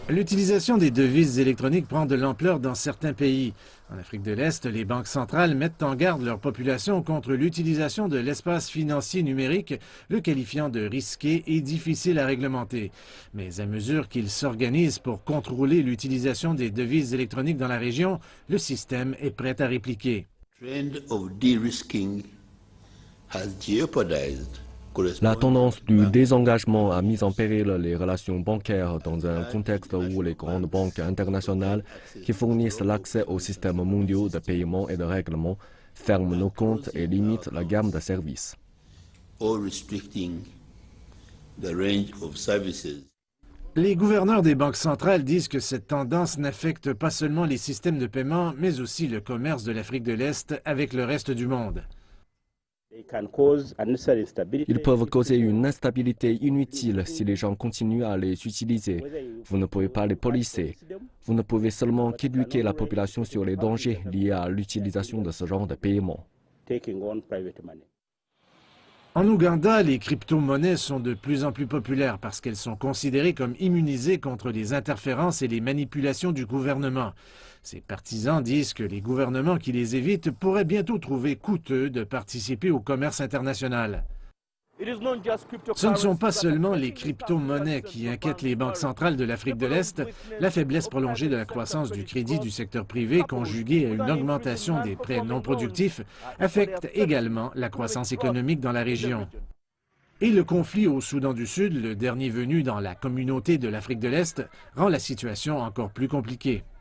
L'utilisation des devises électroniques prend de l'ampleur dans certains pays. En Afrique de l'Est, les banques centrales mettent en garde leur population contre l'utilisation de l'espace financier numérique, le qualifiant de risqué et difficile à réglementer. Mais à mesure qu'ils s'organisent pour contrôler l'utilisation des devises électroniques dans la région, le système est prêt à répliquer. La tendance du désengagement a mis en péril les relations bancaires dans un contexte où les grandes banques internationales qui fournissent l'accès aux systèmes mondiaux de paiement et de règlement ferment nos comptes et limitent la gamme de services. Les gouverneurs des banques centrales disent que cette tendance n'affecte pas seulement les systèmes de paiement, mais aussi le commerce de l'Afrique de l'Est avec le reste du monde. Ils peuvent causer une instabilité inutile si les gens continuent à les utiliser. Vous ne pouvez pas les policer. Vous ne pouvez seulement qu'éduquer la population sur les dangers liés à l'utilisation de ce genre de paiement. En Ouganda, les crypto-monnaies sont de plus en plus populaires parce qu'elles sont considérées comme immunisées contre les interférences et les manipulations du gouvernement. Ces partisans disent que les gouvernements qui les évitent pourraient bientôt trouver coûteux de participer au commerce international. Ce ne sont pas seulement les crypto-monnaies qui inquiètent les banques centrales de l'Afrique de l'Est. La faiblesse prolongée de la croissance du crédit du secteur privé, conjuguée à une augmentation des prêts non productifs, affecte également la croissance économique dans la région. Et le conflit au Soudan du Sud, le dernier venu dans la communauté de l'Afrique de l'Est, rend la situation encore plus compliquée.